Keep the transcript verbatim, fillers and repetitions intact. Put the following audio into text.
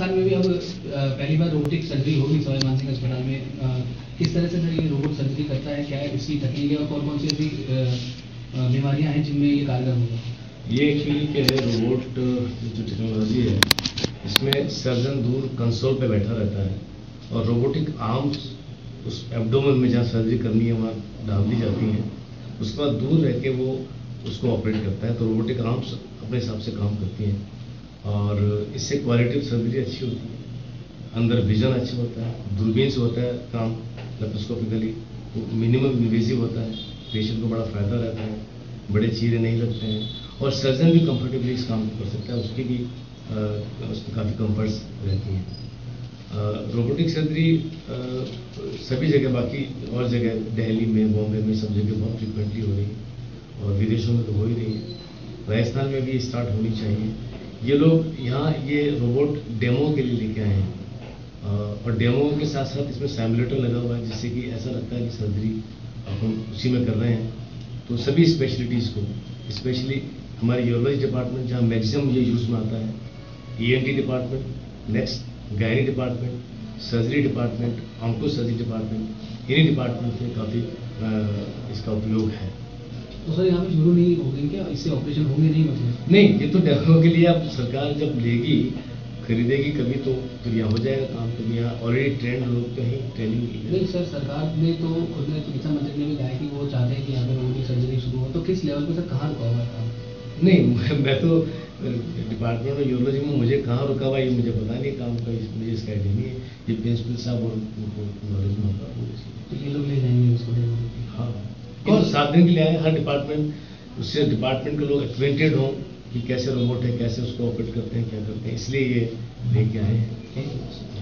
राजस्थान में भी अब पहली बार रोबोटिक सर्जरी होगी सवाई मानसिंह अस्पताल में। किस तरह से सर ये रोबोट सर्जरी करता है, क्या है इसकी तकनीक है और कौन कौन सी ऐसी बीमारियां हैं जिनमें ये कारगर होगा? ये एक्चुअली क्या है, रोबोट जो टेक्नोलॉजी है इसमें सर्जन दूर कंसोल पे बैठा रहता है और रोबोटिक आर्म्स उस एब्डोमेन में जहाँ सर्जरी करनी है वहाँ डाल दी जाती हैं। उसके बाद दूर रह के वो उसको ऑपरेट करता है, तो रोबोटिक आर्म्स अपने हिसाब से काम करती हैं और इससे क्वालिटी ऑफ सर्जरी अच्छी होती है, अंदर विजन अच्छा होता है, दूरबीन से होता है काम लेप्रोस्कोपिकली, मिनिमम इन्वेजिव होता है, पेशेंट को बड़ा फायदा रहता है, बड़े चीरे नहीं लगते हैं और सर्जन भी कंफर्टेबली इस काम को कर सकता है, उसकी भी आ, उसमें काफ़ी कंफर्ट्स रहती हैं। रोबोटिक सर्जरी सभी जगह, बाकी और जगह दिल्ली में, बॉम्बे में, सब जगह बहुत फ्रिक्वेंटली हो रही है और विदेशों में तो हो ही रही है। राजस्थान में भी स्टार्ट होनी चाहिए। ये लोग यहाँ ये रोबोट डेमो के लिए लेके आए हैं और डेमो के साथ साथ इसमें सिमुलेटर लगा हुआ है जिससे कि ऐसा लगता है कि सर्जरी अपन उसी में कर रहे हैं। तो सभी स्पेशलिटीज़ को, स्पेशली हमारे यूरोलॉजी डिपार्टमेंट जहाँ मैक्सिमम ये यूज़ में आता है, E N T department, next gynae department, surgery department, onco surgery department, इन्हीं डिपार्टमेंट में काफ़ी इसका उपयोग है। तो सर यहाँ पे शुरू नहीं होगी क्या, इससे ऑपरेशन होंगे नहीं? मतलब नहीं, ये तो डेमो के लिए अब सरकार जब लेगी, खरीदेगी कभी तो फिर यहाँ हो जाएगा काम। तो यहाँ ऑलरेडी ट्रेंड लोग तो ही ट्रेनिंग की है। नहीं सर, सरकार ने तो खुद ने चिकित्सा मंत्री ने भी कहा कि वो चाहते हैं कि यहाँ पे रोबोटिक सर्जरी शुरू हो, तो किस लेवल पे सर कहाँ रुका हुआ है काम? नहीं, मैं तो डिपार्टमेंट ऑफ यूरोलॉजी में, मुझे कहाँ रुका हुआ ये मुझे पता नहीं काम का, मुझे इसका आइडिया नहीं है। ये प्रिंसिपल साहब और उनको नॉलेज में होगा, तो ये लोग ले जाएंगे उसको? हाँ, और सात दिन के लिए आए, हर डिपार्टमेंट उससे डिपार्टमेंट के लोग एक्वेंटेड हों कि कैसे रोबोट है, कैसे उसको ऑपरेट करते हैं, क्या करते हैं, इसलिए ये लेके आए हैं।